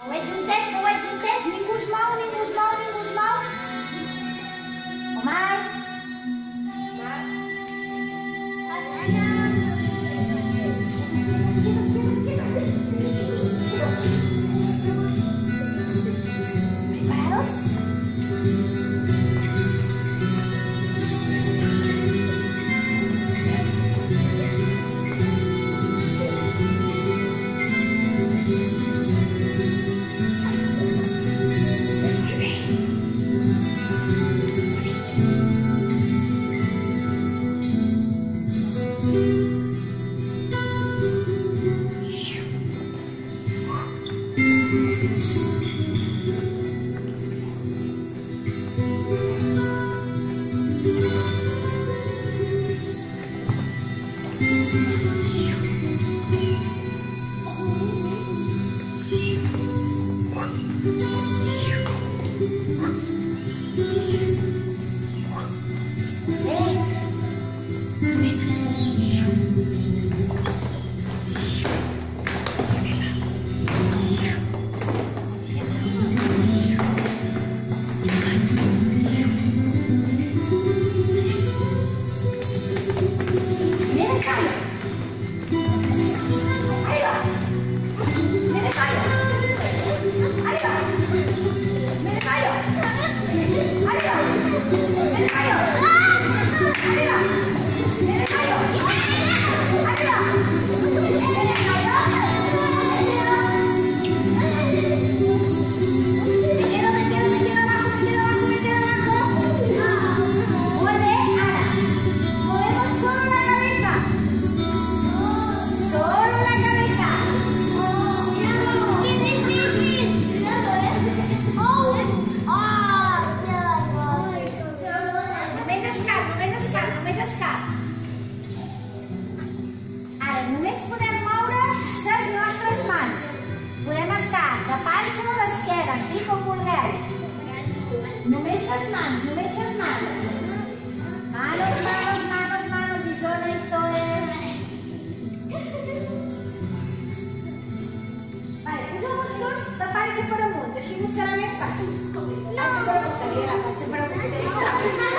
no veig un test, ningú es mou, ningú es mou, ningú es mou. Omar. ¿Preparados? Ara només podem moure les nostres mans. Podem estar de panxa o d'esquerra, sí, com vulgueu. Només les mans, només les mans. Manos, manos, manos, manos, i zona i toe. Vale, poseu-vos tots de panxa per amunt, així us serà més fàcil. Panxa per amunt, també, panxa per amunt.